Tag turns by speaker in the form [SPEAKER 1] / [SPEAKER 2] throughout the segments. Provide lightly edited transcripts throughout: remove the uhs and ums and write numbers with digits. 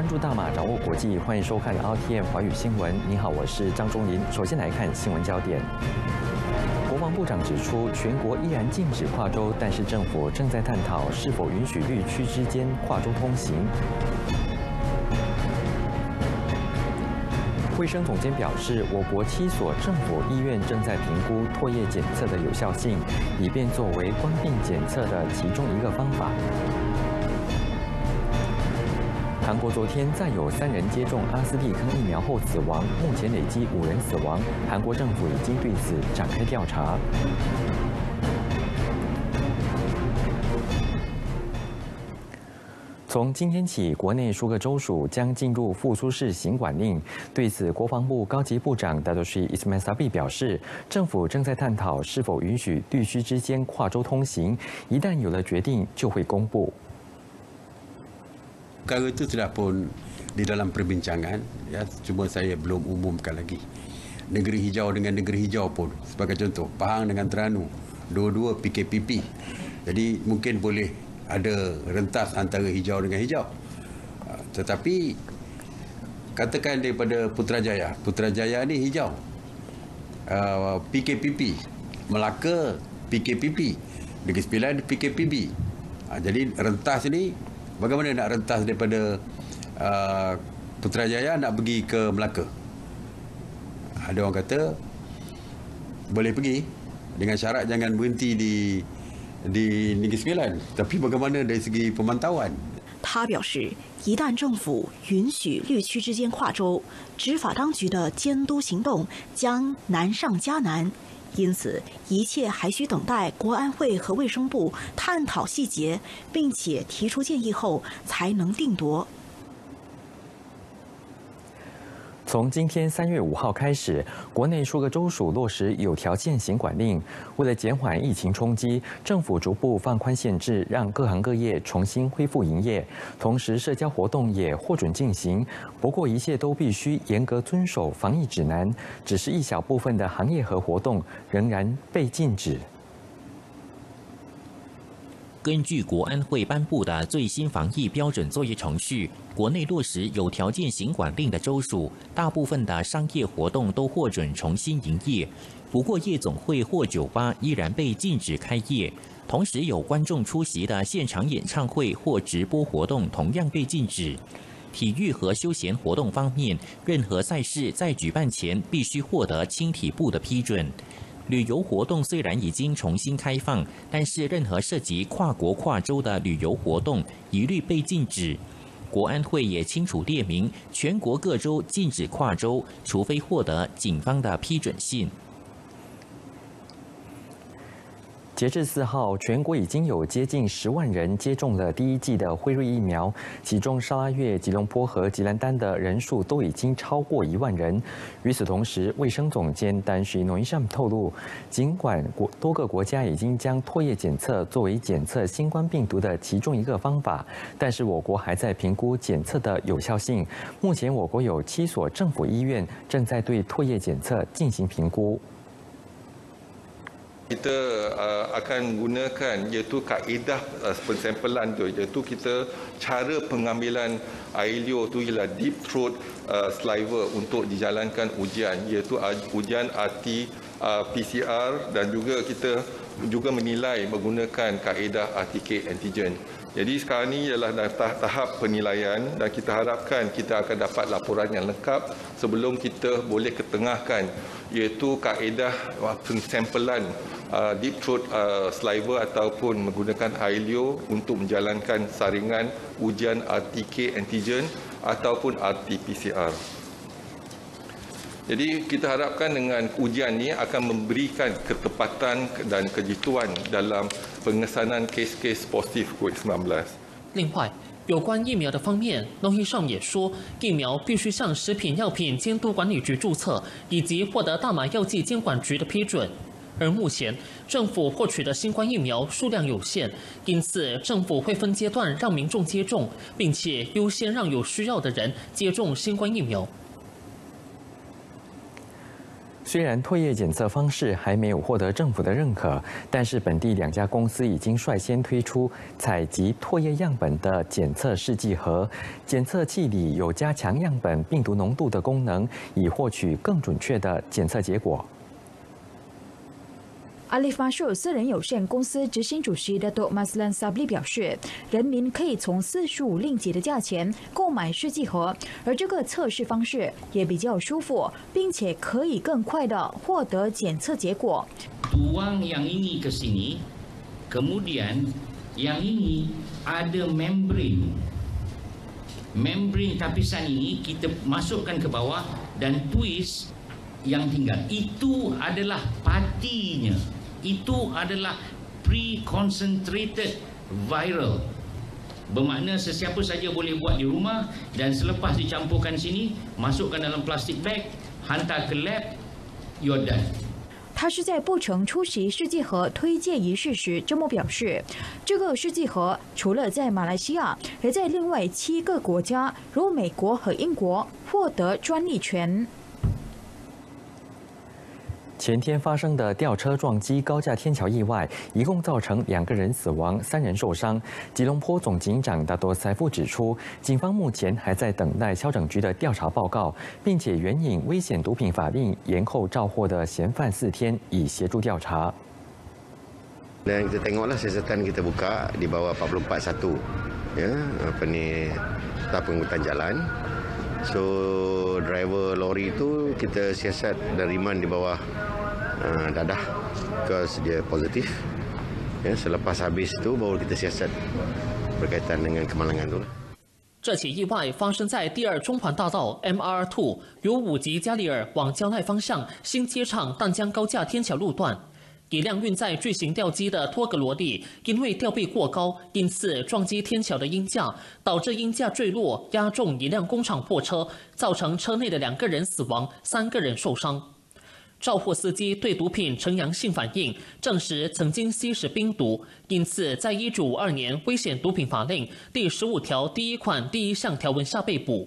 [SPEAKER 1] 关注大马，掌握国际，欢迎收看 RTM 华语新闻。你好，我是张忠林。首先来看新闻焦点。国防部长指出，全国依然禁止跨州，但是政府正在探讨是否允许绿区之间跨州通行。卫生总监表示，我国7所政府医院正在评估唾液检测的有效性，以便作为冠病检测的其中一个方法。韩国昨天再有3人接种阿斯利康疫苗后死亡，目前累积5人死亡。韩国政府已经对此展开调查。从今天起，国内数个州属将进入复苏式行管令。对此，国防部高级部长Datuk Ismail Sabri表示，政府正在探讨是否允许绿区之间跨州通行，一旦有了决定，就会公布。
[SPEAKER 2] Perkara itu sudah pun di dalam perbincangan, ya, cuma saya belum umumkan lagi. Negeri hijau dengan negeri hijau pun, sebagai contoh, Pahang dengan Terengganu, dua-dua PKPP. Jadi mungkin boleh ada rentas antara hijau dengan hijau. Tetapi katakan daripada Putrajaya ni hijau, PKPP, Melaka PKPP, Negeri Sembilan PKPB. Jadi rentas ni. Bagaimana nak rentas daripada Putrajaya nak pergi ke Melaka? Ada orang kata boleh pergi dengan syarat jangan berhenti di Negeri Sembilan. Tapi bagaimana dari segi pemantauan?
[SPEAKER 3] 他表示，一旦政府允许绿区之间跨州，执法当局的监督行动将难上加难。 因此，一切还需等待国安会和卫生部探讨细节，并且提出建议后才能定夺。
[SPEAKER 1] 从今天3月5号开始，国内数个州属落实有条件行管令。为了减缓疫情冲击，政府逐步放宽限制，让各行各业重新恢复营业。同时，社交活动也获准进行，不过一切都必须严格遵守防疫指南。只是一小部分的行业和活动仍然被禁止。
[SPEAKER 4] 根据国安会颁布的最新防疫标准作业程序，国内落实有条件行管令的州属，大部分的商业活动都获准重新营业。不过，夜总会或酒吧依然被禁止开业。同时，有观众出席的现场演唱会或直播活动同样被禁止。体育和休闲活动方面，任何赛事在举办前必须获得青体部的批准。 旅游活动虽然已经重新开放，但是任何涉及跨国跨州的旅游活动一律被禁止。国安会也清楚列明，全国各州禁止跨州，除非获得警方的批准信。
[SPEAKER 1] 截至4号，全国已经有接近10万人接种了第1剂的辉瑞疫苗，其中沙拉越、吉隆坡和吉兰丹的人数都已经超过1万人。与此同时，卫生总监丹什诺伊尚透露，尽管多个国家已经将唾液检测作为检测新冠病毒的其中一个方法，但是我国还在评估检测的有效性。目前，我国有7所政府医院正在对唾液检测进行评估。
[SPEAKER 5] Kita akan gunakan iaitu kaedah pensampelan tu, iaitu kita cara pengambilan air liur tu ialah deep throat saliva untuk dijalankan ujian, iaitu ujian RT-PCR dan juga kita juga menilai menggunakan kaedah RTK antigen. Jadi sekarang ni ialah tahap penilaian dan kita harapkan kita akan dapat laporan yang lengkap sebelum kita boleh ketengahkan iaitu kaedah pensampelan deep throat saliva ataupun menggunakan air liur untuk menjalankan saringan ujian RTK antigen ataupun RT-PCR. Jadi kita harapkan dengan ujian ini akan memberikan ketepatan dan kejituan dalam pengesanan kes-kes positif COVID-19.
[SPEAKER 6] 另外，有关疫苗的方面，农医上也说，疫苗必须向食品药品监督管理局注册，以及获得大麻药剂监管局的批准。而目前，政府获取的新冠疫苗数量有限，因此政府会分阶段让民众接种，并且优先让有需要的人接种新冠疫苗。
[SPEAKER 1] 虽然唾液检测方式还没有获得政府的认可，但是本地2家公司已经率先推出采集唾液样本的检测试剂盒，检测器里有加强样本病毒浓度的功能，以获取更准确的检测结果。
[SPEAKER 7] 阿利发数私人有限公司执行主席Datuk Maslan Sabli 表示，人民可以从45令吉的价钱购买试剂盒，而这个测试方式也比较舒服，并且可以更快地获得检测结果。
[SPEAKER 8] Tuang yang ini ke sini, kemudian yang ini ada membrane. Membrane lapisan ini kita masukkan ke bawah dan twist yang tinggal. Itu adalah partinya. Itu adalah pre-concentrated viral. Bermakna sesiapa saja boleh buat di rumah dan selepas dicampurkan sini, masukkan dalam plastik bag, hantar ke lab, you're done.
[SPEAKER 7] 他是在布城出席试剂盒推介仪式时这么表示。这个试剂盒除了在马来西亚，也在另外7个国家，如美国和英国获得专利权。
[SPEAKER 1] 前天发生的吊车撞击高架天桥意外，一共造成2个人死亡，3人受伤。吉隆坡总警长达多塞夫指出，警方目前还在等待消整局的调查报告，并且援引危险毒品法令延后召获的嫌犯4天，以协助调查。
[SPEAKER 9] Dan kita tengoklah siasatan kita buka di bawah 441, ya, apa ni, Tata Pengangkutan Jalan. So driver lori itu kita siasat dan riman di bawah dadah, because dia positif. Ya, selepas habis itu baru kita siasat berkaitan dengan kemalangan itu.
[SPEAKER 6] 这起意外发生在第2中环大道 MR2 由5级加里尔往蕉赖方向新接畅淡江高架天桥路段。一辆运载巨型吊机的托格罗利因为吊臂过高，因此撞击天桥的鹰架，导致鹰架坠落，压中一辆工厂货车，造成车内的2个人死亡，3个人受伤。肇货司机对毒品呈阳性反应，证实曾经吸食冰毒，因此在1952年危险毒品法令第15条第1款第1项条文下被捕。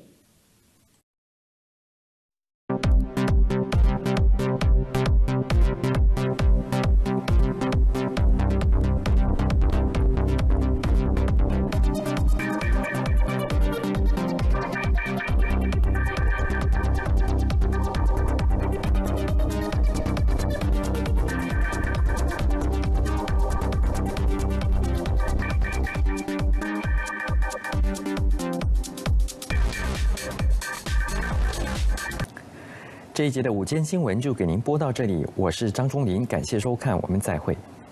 [SPEAKER 1] 这一节的午间新闻就给您播到这里，我是张忠林，感谢收看，我们再会。